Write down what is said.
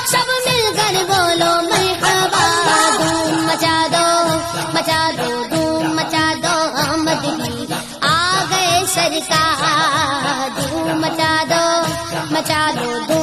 सब मिलकर बोलो मरहबा। धूम मचा दो, मचा दो, धूम मचा दो, आमद की आ गए सरकार। धूम मचा दो, मचा दो।